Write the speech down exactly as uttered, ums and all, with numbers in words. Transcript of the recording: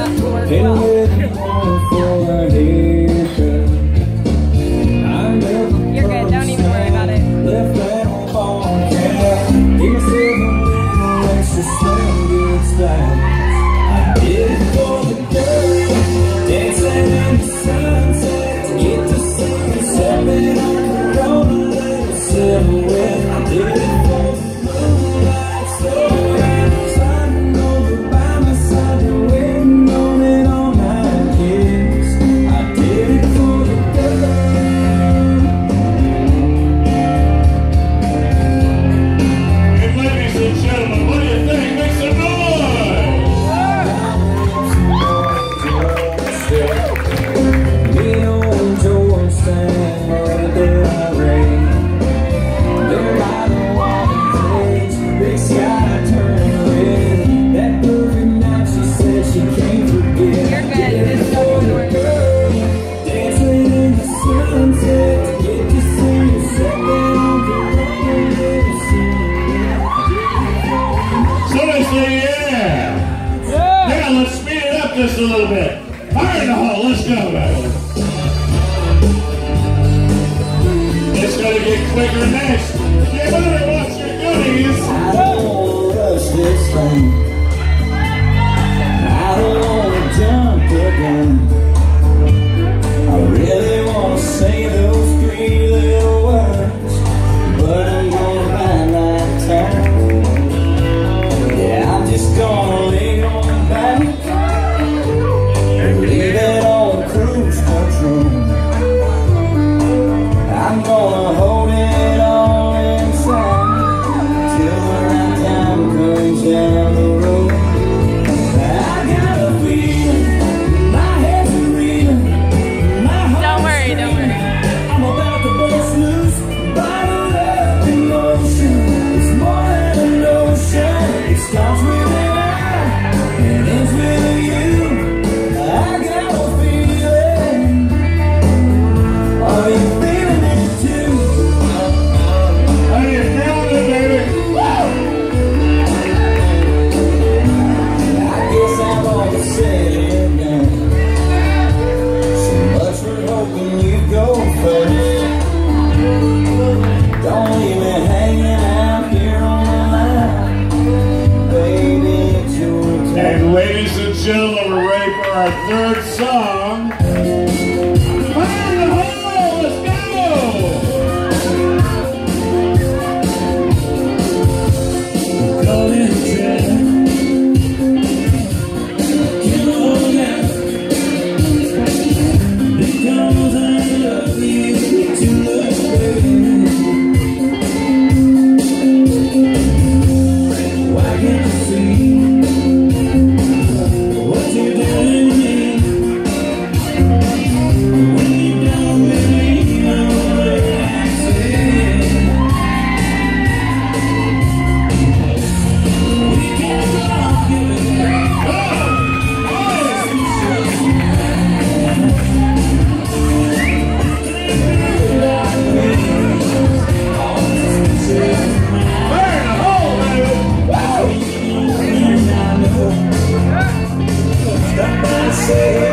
festival as well. You're good, don't even worry about it. I did it for the girl, dancing in the sunset, to get to see the seven on the road, a little silhouette. I did it for the moonlight, slow and sliding over by my side, and waiting on it all night, yes. I did it for the girl. And ladies and gentlemen, what do you think? Make some noise! Just a little bit. Fire in the hole. Let's go, baby. It's gonna get quicker next. You better watch your goodies. I don't wanna rush this thing. I don't wanna jump the gun. I really wanna say those three little words, but I'm gonna buy my time. Yeah, I'm just gonna lay on the back. Leave it on cruise control. I'm gonna hold it all inside till the right time comes down the road. I got a feeling, my head's reeling, my heart's Don't worry, don't worry. I'm about to bust loose, bottled up in motion. It's more than a notion. It starts with an I and ends with a you. I got a feeling. Are you feeling it too? Are you feeling it, baby? I guess I'm gonna say it again. So much for hoping you go first. Don't leave me hanging out here on the line. Baby, it's your turn. And ladies and gentlemen, we're ready for our third song. Fire in the hole! Let's go! Golden thread. You know now, because I love you too much, baby. Why can't you see what you're doing to me? When you don't believe in what I say, we can't talk anymore. Fire in the hole, baby! Stop by, say